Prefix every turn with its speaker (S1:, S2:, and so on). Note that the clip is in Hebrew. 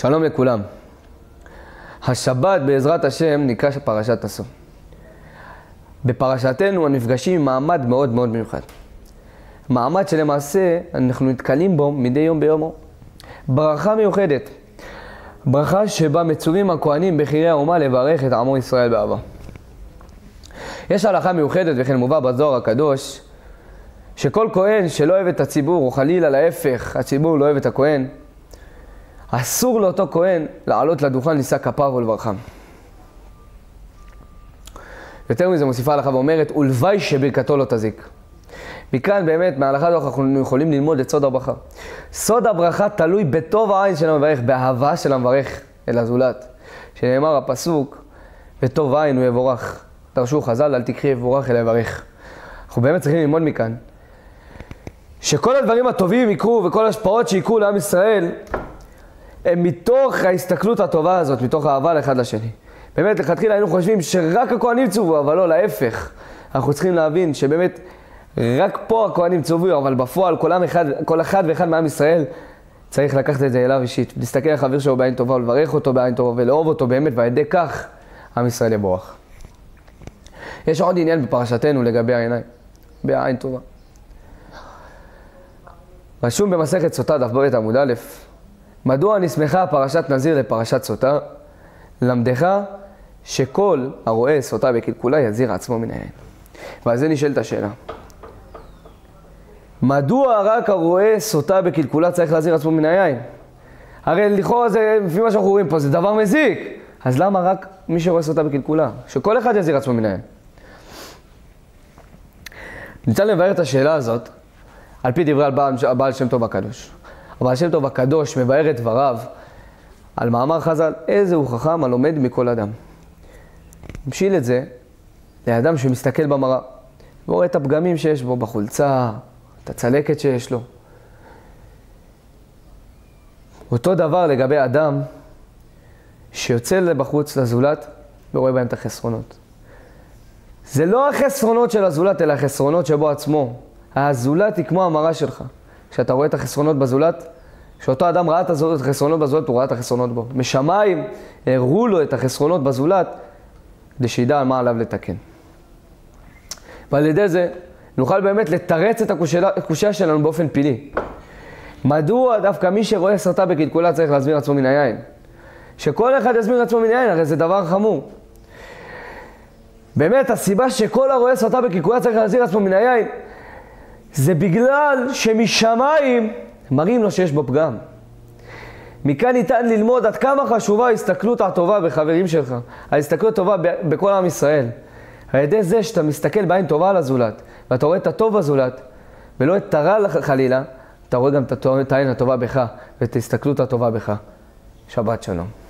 S1: שלום לכולם. השבת בעזרת השם נקרא פרשת נשוא. בפרשתנו הנפגשים עם מעמד מאוד מאוד מיוחד. מעמד שלמעשה אנחנו נתקלים בו מדי יום ביומו. ברכה מיוחדת. ברכה שבה מצווים הכהנים בחירי האומה לברך את עמו ישראל באהבה. יש הלכה מיוחדת וכן מובא בזוהר הקדוש שכל כהן שלא אוהב את הציבור, או חלילה להפך, הציבור לא אוהב את הכהן, אסור לאותו כהן לעלות לדוכן לשא כפיו ולברכם. יותר מזה מוסיפה הלכה ואומרת, ולוואי שברכתו לא תזיק. מכאן באמת מההלכה הזאת אנחנו יכולים ללמוד את סוד הברכה. סוד הברכה תלוי בטוב העין של המברך, באהבה של המברך אל הזולת. שנאמר הפסוק, בטוב העין הוא יבורך. דרשו חז"ל, אל תקחי יבורך אלא יברך. אנחנו באמת צריכים ללמוד מכאן שכל הדברים הטובים יקרו וכל השפעות שיקרו לעם ישראל הם מתוך ההסתכלות הטובה הזאת, מתוך האהבה לאחד לשני. באמת לכתחילה היינו חושבים שרק הכהנים צוו, אבל לא, להפך. אנחנו צריכים להבין שבאמת רק פה הכהנים צוו, אבל בפועל כל אחד ואחד מעם ישראל צריך לקחת את זה אליו אישית, להסתכל על חבר שלו בעין טובה ולברך אותו בעין טובה ולאהוב אותו באמת, ועל ידי כך עם ישראל יבורך. יש עוד עניין בפרשתנו לגבי העיניים, בעין טובה. רשום במסכת סוטה דף ב' עמוד א', מדוע נסמכה פרשת נזיר לפרשת סוטה? למדך שכל הרואה סוטה בקלקולה יזיר עצמו מן העין. ועל זה נשאלת השאלה. מדוע רק הרואה סוטה בקלקולה צריך להזיר עצמו מן העין? הרי לכאורה זה, לפי מה שאנחנו רואים פה, זה דבר מזיק. אז למה רק מי שרואה סוטה בקלקולה? שכל אחד יזיר עצמו מן העין. ניתן לבאר את השאלה הזאת על פי דברי הבעל שם טוב הקדוש. הבעל שם טוב הקדוש מבאר את דבריו על מאמר חז"ל, איזה הוא חכם הלומד מכל אדם. המשיל את זה לאדם שמסתכל במראה ורואה את הפגמים שיש בו בחולצה, את הצלקת שיש לו. אותו דבר לגבי אדם שיוצא בחוץ לזולת ורואה בהם את החסרונות. זה לא החסרונות של הזולת, אלא החסרונות שבו עצמו. הזולת היא כמו המראה שלך. כשאתה רואה את החסרונות בזולת, כשאותו אדם ראה את החסרונות בזולת, הוא ראה את החסרונות בו. משמיים הראו לו את החסרונות בזולת, כדי שידע מה עליו לתקן. ועל ידי זה נוכל באמת לתרץ את הקושיה שלנו באופן פילי. מדוע דווקא מי שרואה סוטה בקלקולה צריך להזמיר עצמו מן היין? שכל אחד יזמיר עצמו מן היין, הרי זה דבר חמור. באמת הסיבה שכל הרואה סוטה בקלקולה צריך להזמיר עצמו מן היין, זה בגלל שמשמיים מראים לו שיש בו פגם. מכאן ניתן ללמוד עד כמה חשובה ההסתכלות הטובה בחברים שלך, ההסתכלות הטובה בכל עם ישראל. על ידי זה שאתה מסתכל בעין טובה על הזולת, ואתה רואה את הטוב בזולת, ולא את הרע חלילה, אתה רואה גם את העין הטובה בך, ואת ההסתכלות הטובה בך. שבת שלום.